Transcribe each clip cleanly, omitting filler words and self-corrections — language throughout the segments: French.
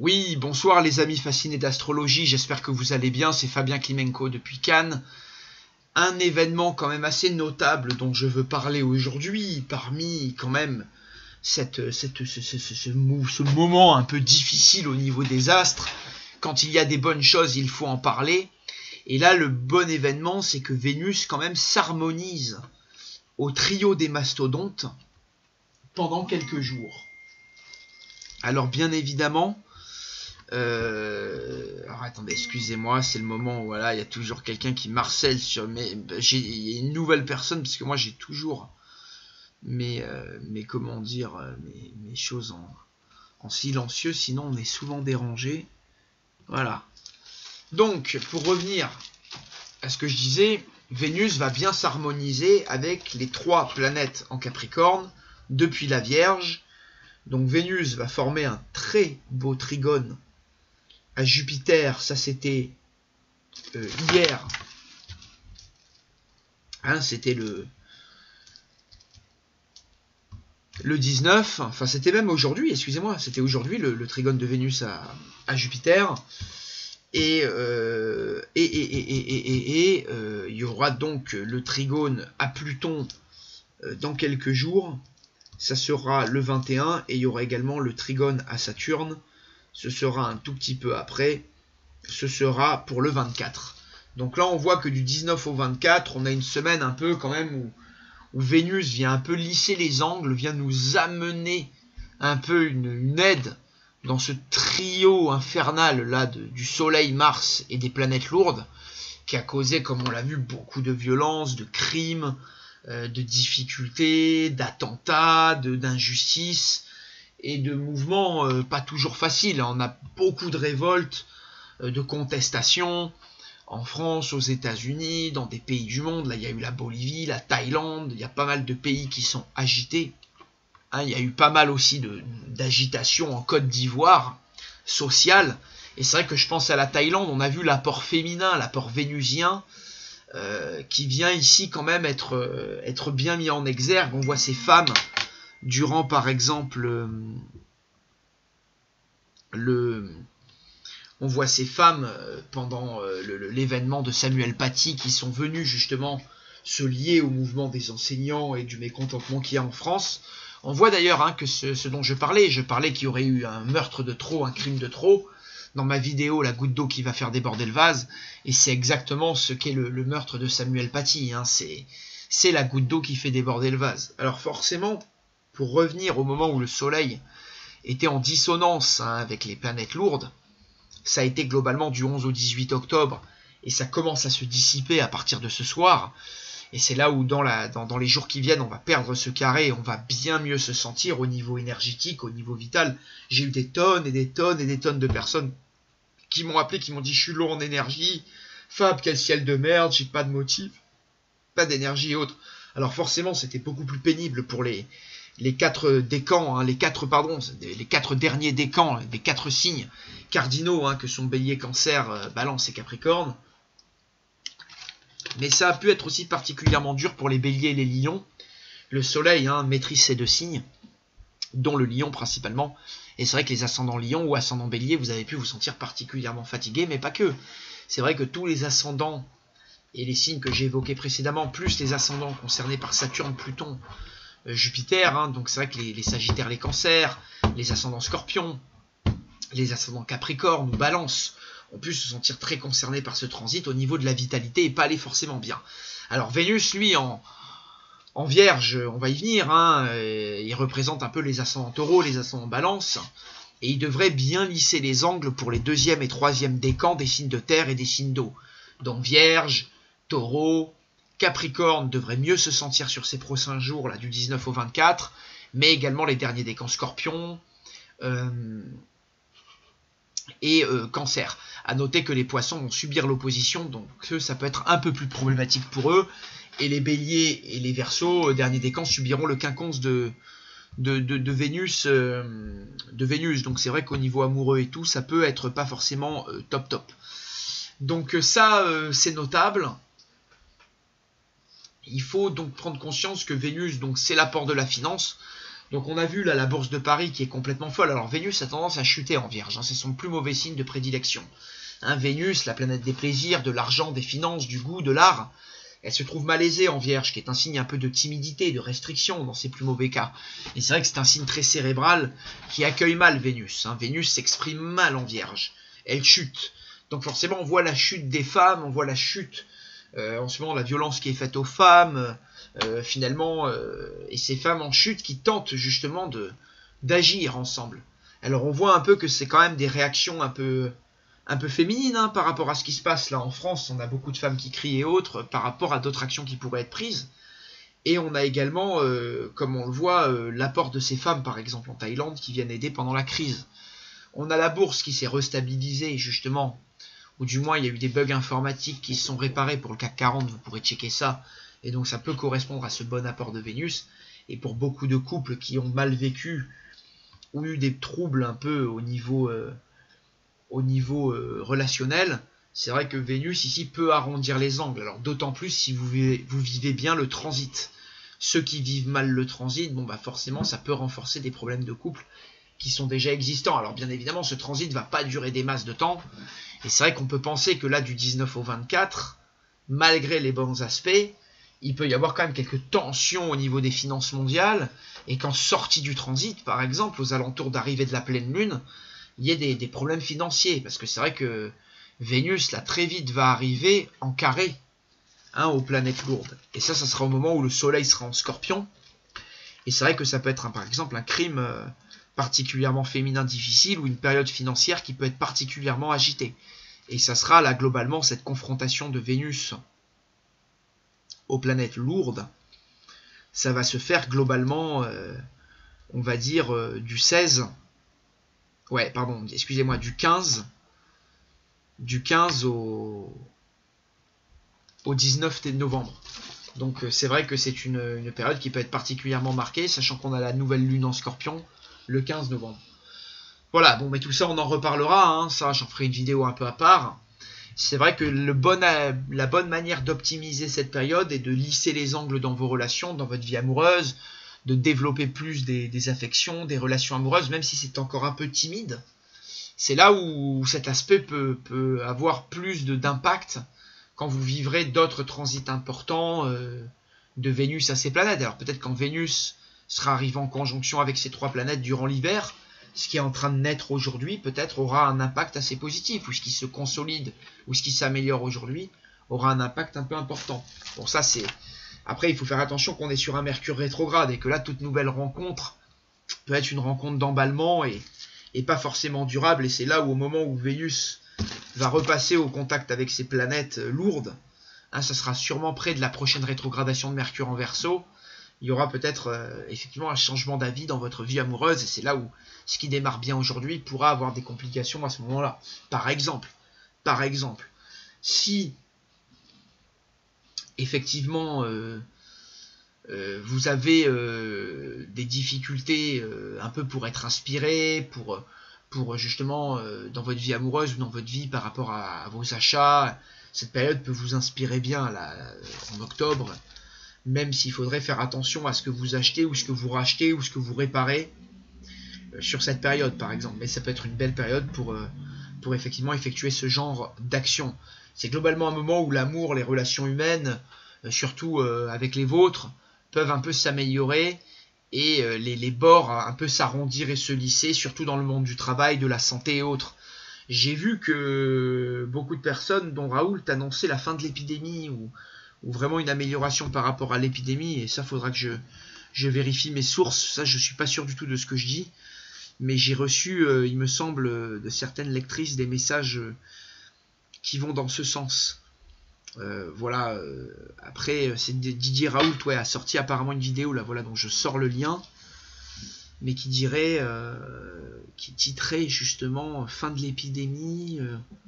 Oui, bonsoir les amis fascinés d'astrologie, j'espère que vous allez bien, c'est Fabien Klimenko depuis Cannes. Un événement quand même assez notable dont je veux parler aujourd'hui, parmi quand même ce moment un peu difficile au niveau des astres. Quand il y a des bonnes choses, il faut en parler. Et là, le bon événement, c'est que Vénus quand même s'harmonise au trio des mastodontes pendant quelques jours. Alors bien évidemment, alors attendez, excusez-moi, c'est le moment où voilà, il y a toujours quelqu'un qui marcelle sur il y a une nouvelle personne parce que moi j'ai toujours mes choses en silencieux, sinon on est souvent dérangé. Voilà. Donc pour revenir à ce que je disais, Vénus va bien s'harmoniser avec les 3 planètes en Capricorne depuis la Vierge. Donc Vénus va former un très beau trigone à Jupiter, ça c'était hier, hein, c'était le 19, enfin c'était même aujourd'hui, excusez-moi, c'était aujourd'hui le trigone de Vénus à Jupiter, et il y aura donc le trigone à Pluton dans quelques jours, ça sera le 21, et il y aura également le trigone à Saturne. Ce sera un tout petit peu après, ce sera pour le 24. Donc là on voit que du 19 au 24, on a une semaine un peu quand même où Vénus vient un peu lisser les angles, vient nous amener un peu une aide dans ce trio infernal là du Soleil, Mars et des planètes lourdes, qui a causé, comme on l'a vu, beaucoup de violences, de crimes, de difficultés, d'attentats, d'injustices, et de mouvements pas toujours faciles. On a beaucoup de révoltes, de contestations en France, aux États-Unis, dans des pays du monde. Là, il y a eu la Bolivie, la Thaïlande, il y a pas mal de pays qui sont agités. Hein, il y a eu pas mal aussi d'agitation en Côte d'Ivoire, sociale. Et c'est vrai que je pense à la Thaïlande, on a vu l'apport féminin, l'apport vénusien, qui vient ici quand même être bien mis en exergue. On voit ces femmes durant par exemple on voit ces femmes pendant l'événement de Samuel Paty qui sont venues justement se lier au mouvement des enseignants et du mécontentement qu'il y a en France. On voit d'ailleurs que ce dont je parlais qu'il y aurait eu un meurtre de trop, un crime de trop, dans ma vidéo La goutte d'eau qui va faire déborder le vase, et c'est exactement ce qu'est le meurtre de Samuel Paty, hein. C'est la goutte d'eau qui fait déborder le vase. Alors forcément, pour revenir au moment où le Soleil était en dissonance avec les planètes lourdes, ça a été globalement du 11 au 18 octobre, et ça commence à se dissiper à partir de ce soir, et c'est là où dans les jours qui viennent, on va perdre ce carré, on va bien mieux se sentir au niveau énergétique, au niveau vital. J'ai eu des tonnes et des tonnes et des tonnes de personnes qui m'ont appelé, qui m'ont dit « je suis lourd en énergie, Fab, quel ciel de merde, j'ai pas de motif, pas d'énergie et autres ». Alors forcément, c'était beaucoup plus pénible pour les 4 décans, hein, les 4 derniers décans, des 4 signes cardinaux, hein, que sont Bélier, Cancer, Balance et Capricorne. Mais ça a pu être aussi particulièrement dur pour les Béliers et les Lions. Le Soleil maîtrise ces 2 signes, dont le Lion principalement. Et c'est vrai que les ascendants Lion ou ascendants Bélier, vous avez pu vous sentir particulièrement fatigués, mais pas que. C'est vrai que tous les ascendants et les signes que j'ai évoqués précédemment, plus les ascendants concernés par Saturne, Pluton, Jupiter, hein, donc c'est vrai que les Sagittaires, les Cancers, les ascendants Scorpions, les ascendants Capricorne ou Balance ont pu se sentir très concernés par ce transit au niveau de la vitalité et pas aller forcément bien. Alors Vénus, lui, en Vierge, on va y venir, hein, il représente un peu les ascendants Taureaux, les ascendants Balance, et il devrait bien lisser les angles pour les 2e et 3e décans des signes de terre et des signes d'eau. Donc Vierge, Taureau, Capricorne devrait mieux se sentir sur ces prochains jours, là, du 19 au 24, mais également les derniers décans Scorpion et Cancer. À noter que les Poissons vont subir l'opposition, donc ça peut être un peu plus problématique pour eux, et les Béliers et les Verseaux, derniers décans, subiront le quinconce de Vénus, donc c'est vrai qu'au niveau amoureux et tout, ça peut être pas forcément top. Donc ça, c'est notable. Il faut donc prendre conscience que Vénus, donc c'est l'apport de la finance. Donc on a vu là la bourse de Paris qui est complètement folle. Alors Vénus a tendance à chuter en Vierge, hein, c'est son plus mauvais signe de prédilection. Hein, Vénus, la planète des plaisirs, de l'argent, des finances, du goût, de l'art, elle se trouve malaisée en Vierge, qui est un signe un peu de timidité, de restriction dans ses plus mauvais cas. Et c'est vrai que c'est un signe très cérébral qui accueille mal Vénus. Hein. Vénus s'exprime mal en Vierge, elle chute. Donc forcément on voit la chute des femmes, on voit la chute, en ce moment la violence qui est faite aux femmes, finalement, et ces femmes en chute qui tentent justement d'agir ensemble. Alors on voit un peu que c'est quand même des réactions un peu féminines, hein, par rapport à ce qui se passe là en France. On a beaucoup de femmes qui crient et autres par rapport à d'autres actions qui pourraient être prises. Et on a également, comme on le voit, l'apport de ces femmes par exemple en Thaïlande qui viennent aider pendant la crise. On a la bourse qui s'est restabilisée justement, ou du moins il y a eu des bugs informatiques qui se sont réparés pour le CAC 40, vous pourrez checker ça. Et donc ça peut correspondre à ce bon apport de Vénus. Et pour beaucoup de couples qui ont mal vécu ou eu des troubles un peu au niveau relationnel, c'est vrai que Vénus ici peut arrondir les angles. Alors d'autant plus si vous vivez bien le transit. Ceux qui vivent mal le transit, bon bah forcément ça peut renforcer des problèmes de couple qui sont déjà existants. Alors bien évidemment ce transit ne va pas durer des masses de temps. Et c'est vrai qu'on peut penser que là du 19 au 24, malgré les bons aspects, il peut y avoir quand même quelques tensions au niveau des finances mondiales, et qu'en sortie du transit, par exemple, aux alentours d'arrivée de la pleine lune, il y ait des problèmes financiers, parce que c'est vrai que Vénus, là, très vite, va arriver en carré, hein, aux planètes lourdes. Et ça sera au moment où le soleil sera en scorpion, et c'est vrai que ça peut être, par exemple, un crime particulièrement féminin difficile, ou une période financière qui peut être particulièrement agitée. Et ça sera, là, globalement, cette confrontation de Vénus aux planètes lourdes, ça va se faire globalement, on va dire, du 16, ouais, pardon, excusez-moi, du 15 au 19 novembre. Donc c'est vrai que c'est une période qui peut être particulièrement marquée, sachant qu'on a la nouvelle lune en scorpion, le 15 novembre. Voilà, bon, mais tout ça on en reparlera, hein, ça j'en ferai une vidéo un peu à part. C'est vrai que la bonne manière d'optimiser cette période est de lisser les angles dans vos relations, dans votre vie amoureuse, de développer plus des affections, des relations amoureuses, même si c'est encore un peu timide. C'est là où cet aspect peut avoir plus d'impact quand vous vivrez d'autres transits importants de Vénus à ces planètes. Alors peut-être quand Vénus sera arrivée en conjonction avec ces trois planètes durant l'hiver, ce qui est en train de naître aujourd'hui peut-être aura un impact assez positif, ou ce qui se consolide, ou ce qui s'améliore aujourd'hui aura un impact un peu important. Bon, ça c'est... Après, il faut faire attention qu'on est sur un Mercure rétrograde, et que là, toute nouvelle rencontre peut être une rencontre d'emballement et pas forcément durable, et c'est là où, au moment où Vénus va repasser au contact avec ces planètes lourdes, hein, ça sera sûrement près de la prochaine rétrogradation de Mercure en Verseau, il y aura peut-être effectivement un changement d'avis dans votre vie amoureuse, et c'est là où ce qui démarre bien aujourd'hui pourra avoir des complications à ce moment-là. Par exemple, si effectivement vous avez des difficultés un peu pour être inspiré, pour justement dans votre vie amoureuse ou dans votre vie par rapport à vos achats, cette période peut vous inspirer bien là, en octobre, même s'il faudrait faire attention à ce que vous achetez ou ce que vous rachetez ou ce que vous réparez sur cette période par exemple. Mais ça peut être une belle période pour effectivement effectuer ce genre d'action. C'est globalement un moment où l'amour, les relations humaines, surtout avec les vôtres, peuvent un peu s'améliorer et les bords un peu s'arrondir et se lisser, surtout dans le monde du travail, de la santé et autres. J'ai vu que beaucoup de personnes, dont Raoult, annonçaient la fin de l'épidémie ou vraiment une amélioration par rapport à l'épidémie, et ça faudra que je vérifie mes sources, ça je suis pas sûr du tout de ce que je dis, mais j'ai reçu, il me semble, de certaines lectrices des messages qui vont dans ce sens. Voilà, après c'est Didier Raoult, ouais, a sorti apparemment une vidéo là, voilà, dont je sors le lien, mais qui dirait, qui titrait justement fin de l'épidémie.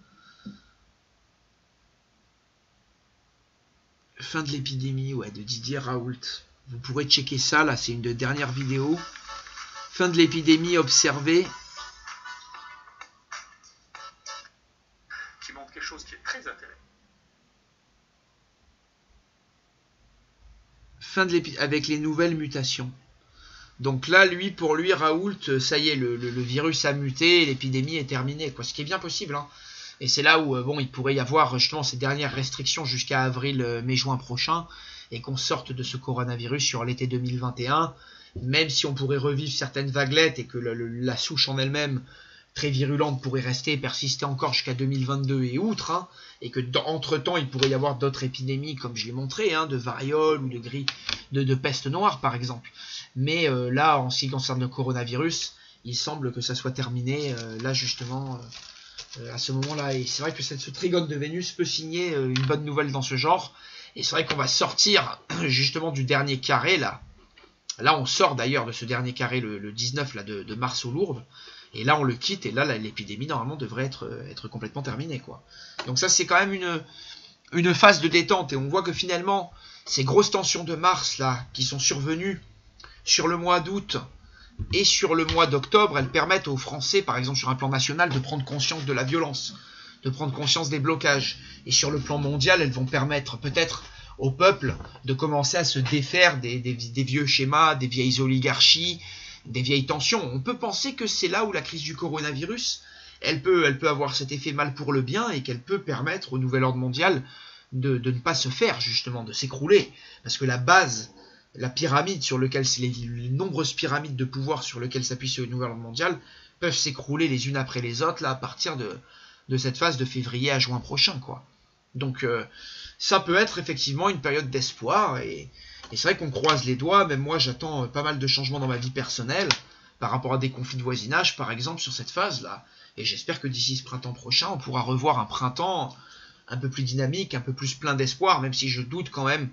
Fin de l'épidémie, ouais, de Didier Raoult. Vous pourrez checker ça, là, c'est une des dernières vidéos. Fin de l'épidémie observée. Qui montre quelque chose qui est très intéressant. Fin de l'épidémie, avec les nouvelles mutations. Donc là, pour lui, Raoult, ça y est, le virus a muté, l'épidémie est terminée, quoi. Ce qui est bien possible, hein. Et c'est là où, bon, il pourrait y avoir justement ces dernières restrictions jusqu'à avril, mai, juin prochain, et qu'on sorte de ce coronavirus sur l'été 2021, même si on pourrait revivre certaines vaguelettes et que la souche en elle-même, très virulente, pourrait rester et persister encore jusqu'à 2022 et outre, hein, et que entre-temps, il pourrait y avoir d'autres épidémies, comme je l'ai montré, hein, de variole ou de peste noire, par exemple. Mais là, en ce qui concerne le coronavirus, il semble que ça soit terminé, là, justement, à ce moment-là. Et c'est vrai que ce trigone de Vénus peut signer une bonne nouvelle dans ce genre. Et c'est vrai qu'on va sortir, justement, du dernier carré, là. Là, on sort d'ailleurs de ce dernier carré le 19 là, de mars aux Lourdes. Et là, on le quitte. Et là, l'épidémie, normalement, devrait être complètement terminée, quoi. Donc ça, c'est quand même une phase de détente. Et on voit que finalement, ces grosses tensions de mars, là, qui sont survenues sur le mois d'août et sur le mois d'octobre, elles permettent aux Français, par exemple sur un plan national, de prendre conscience de la violence, de prendre conscience des blocages. Et sur le plan mondial, elles vont permettre peut-être au peuple de commencer à se défaire des vieux schémas, des vieilles oligarchies, des vieilles tensions. On peut penser que c'est là où la crise du coronavirus, elle peut avoir cet effet mal pour le bien et qu'elle peut permettre au nouvel ordre mondial de ne pas se faire, justement, de s'écrouler. Parce que la base, la pyramide sur laquelle les nombreuses pyramides de pouvoir sur lesquelles s'appuie ce nouvel ordre mondial peuvent s'écrouler les unes après les autres là à partir de cette phase de février à juin prochain, quoi. Donc ça peut être effectivement une période d'espoir et c'est vrai qu'on croise les doigts. Même moi, j'attends pas mal de changements dans ma vie personnelle par rapport à des conflits de voisinage, par exemple, sur cette phase là. Et j'espère que d'ici ce printemps prochain, on pourra revoir un printemps un peu plus dynamique, un peu plus plein d'espoir, même si je doute quand même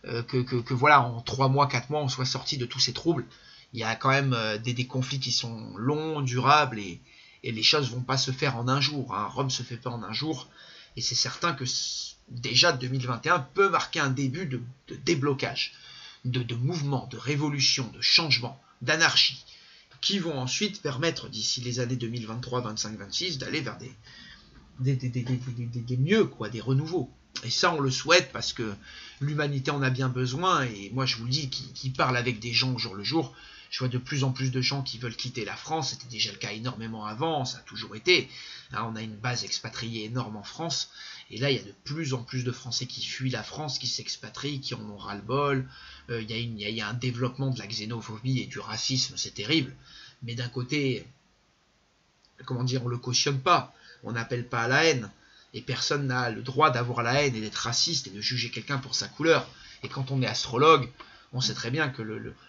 que voilà, en 3 mois, 4 mois, on soit sorti de tous ces troubles. Il y a quand même des conflits qui sont longs, durables, et les choses vont pas se faire en un jour, hein. Rome se fait pas en un jour, et c'est certain que déjà 2021 peut marquer un début de déblocage, de mouvement, de révolution, de changement, d'anarchie, qui vont ensuite permettre, d'ici les années 2023, 25, 26, d'aller vers des mieux, quoi, des renouveaux. Et ça, on le souhaite parce que l'humanité en a bien besoin. Et moi, je vous le dis, qui parle avec des gens au jour le jour, je vois de plus en plus de gens qui veulent quitter la France. C'était déjà le cas énormément avant, ça a toujours été. Là, on a une base expatriée énorme en France. Et là, il y a de plus en plus de Français qui fuient la France, qui s'expatrient, qui en ont ras-le-bol. Il y a un développement de la xénophobie et du racisme, c'est terrible. Mais d'un côté, comment dire, on le cautionne pas. On n'appelle pas à la haine. Et personne n'a le droit d'avoir la haine et d'être raciste et de juger quelqu'un pour sa couleur. Et quand on est astrologue, on sait très bien que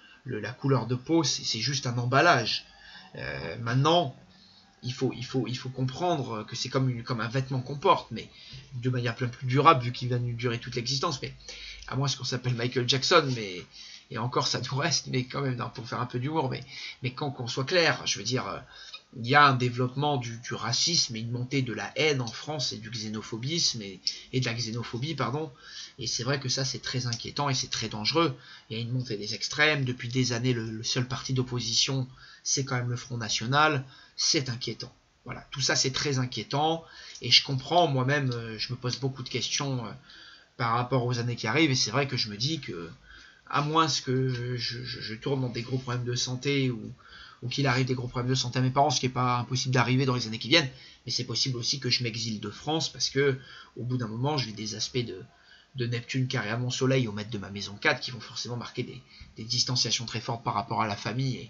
la couleur de peau, c'est juste un emballage. Maintenant, il faut comprendre que c'est comme un vêtement qu'on porte, mais de manière plein plus durable, vu qu'il va nous durer toute l'existence. Mais à moins qu'on s'appelle Michael Jackson, mais et encore ça nous reste, mais quand même, pour faire un peu d'humour, mais qu'on soit clair, je veux dire, il y a un développement du racisme et une montée de la haine en France et du xénophobisme et de la xénophobie, pardon. Et c'est vrai que ça, c'est très inquiétant et c'est très dangereux. Il y a une montée des extrêmes. Depuis des années, le seul parti d'opposition, c'est quand même le Front National. C'est inquiétant. Voilà, tout ça, c'est très inquiétant. Et je comprends, moi-même, je me pose beaucoup de questions par rapport aux années qui arrivent. Et c'est vrai que je me dis que, à moins que je tourne dans des gros problèmes de santé ou qu'il arrive des gros problèmes de santé à mes parents, ce qui n'est pas impossible d'arriver dans les années qui viennent, mais c'est possible aussi que je m'exile de France, parce que au bout d'un moment, je vis des aspects de Neptune carré à mon soleil au maître de ma maison 4, qui vont forcément marquer des distanciations très fortes par rapport à la famille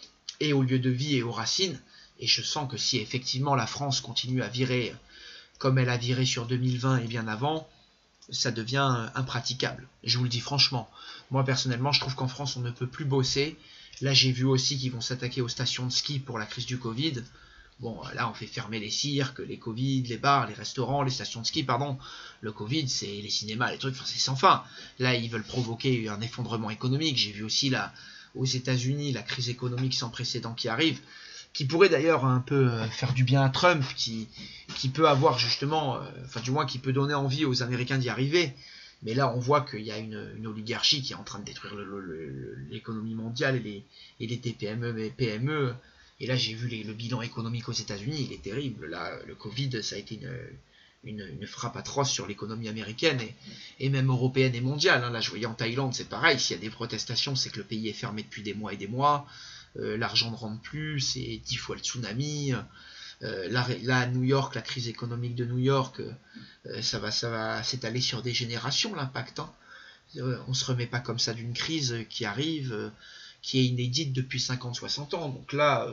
et au lieu de vie et aux racines, et je sens que si effectivement la France continue à virer comme elle a viré sur 2020 et bien avant, ça devient impraticable. Je vous le dis franchement, moi personnellement, je trouve qu'en France, on ne peut plus bosser. Là, j'ai vu aussi qu'ils vont s'attaquer aux stations de ski pour la crise du Covid. Bon, là, on fait fermer les cirques, les Covid, les bars, les restaurants, les stations de ski, pardon. Le Covid, c'est les cinémas, les trucs, enfin, c'est sans fin. Là, ils veulent provoquer un effondrement économique. J'ai vu aussi, là, aux États-Unis, la crise économique sans précédent qui arrive, qui pourrait d'ailleurs un peu faire du bien à Trump, qui peut avoir justement, enfin, du moins, qui peut donner envie aux Américains d'y arriver. Mais là, on voit qu'il y a une oligarchie qui est en train de détruire l'économie mondiale et les TPME et PME. Et là, j'ai vu le bilan économique aux États-Unis, il est terrible. Là, le Covid, ça a été une frappe atroce sur l'économie américaine et même européenne et mondiale. Hein. Là, je voyais en Thaïlande, c'est pareil. S'il y a des protestations, c'est que le pays est fermé depuis des mois et des mois. L'argent ne rentre plus, c'est 10 fois le tsunami. Là, à New York, la crise économique de New York, ça va s'étaler sur des générations, l'impact. Hein. On ne se remet pas comme ça d'une crise qui arrive, qui est inédite depuis 50-60 ans. Donc là,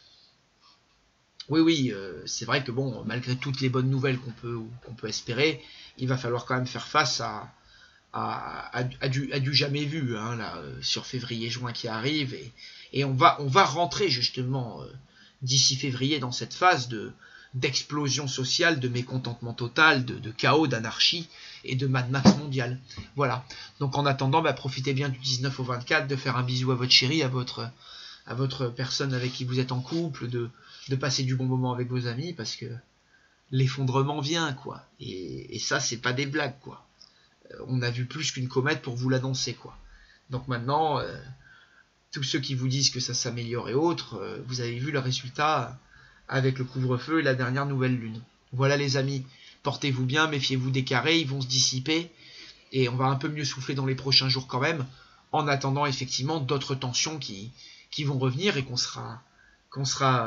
oui, c'est vrai que bon, malgré toutes les bonnes nouvelles qu'on peut espérer, il va falloir quand même faire face à du jamais vu, hein, là, sur février-juin qui arrive, et on va rentrer justement d'ici février dans cette phase d'explosion sociale, de mécontentement total, de chaos, d'anarchie et de Mad Max mondial. Voilà. Donc en attendant, profitez bien du 19 au 24, de faire un bisou à votre chérie, à votre personne avec qui vous êtes en couple, de passer du bon moment avec vos amis, parce que l'effondrement vient, quoi. Et ça, c'est pas des blagues, quoi. On a vu plus qu'une comète pour vous l'annoncer, quoi. Donc maintenant, tous ceux qui vous disent que ça s'améliore et autres, vous avez vu le résultat avec le couvre-feu et la dernière nouvelle lune. Voilà les amis, portez-vous bien, méfiez-vous des carrés, ils vont se dissiper, et on va un peu mieux souffler dans les prochains jours quand même, en attendant effectivement d'autres tensions qui vont revenir et qu'on sera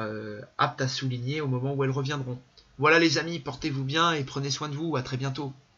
apte à souligner au moment où elles reviendront. Voilà les amis, portez-vous bien et prenez soin de vous, à très bientôt.